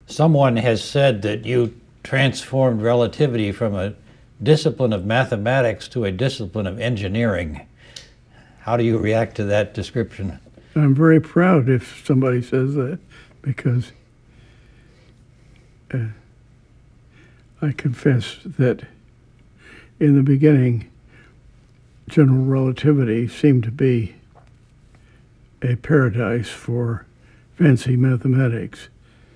Someone has said that you transformed relativity from a discipline of mathematics to a discipline of engineering. How do you react to that description? I'm very proud if somebody says that, because I confess that in the beginning, general relativity seemed to be a paradise for fancy mathematics.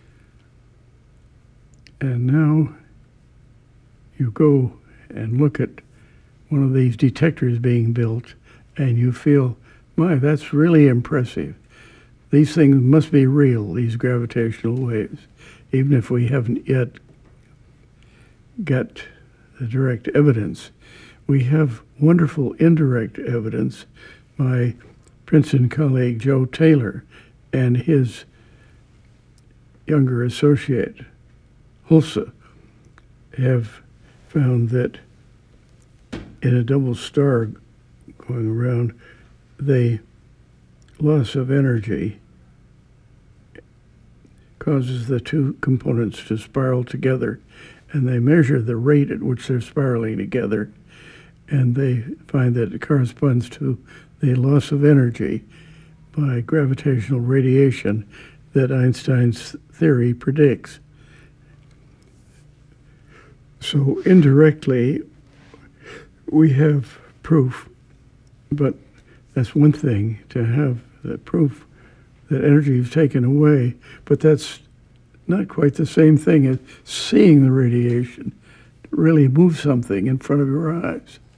And now you go and look at one of these detectors being built, and you feel, my, that's really impressive. These things must be real, these gravitational waves, even if we haven't yet got the direct evidence. We have wonderful indirect evidence. My Princeton colleague Joe Taylor and his younger associate Hulse have found that in a double star going around, the loss of energy causes the two components to spiral together, and they measure the rate at which they're spiraling together, and they find that it corresponds to the loss of energy by gravitational radiation that Einstein's theory predicts. So indirectly, we have proof, but that's one thing to have the proof that energy is taken away, but that's not quite the same thing as seeing the radiation really move something in front of your eyes.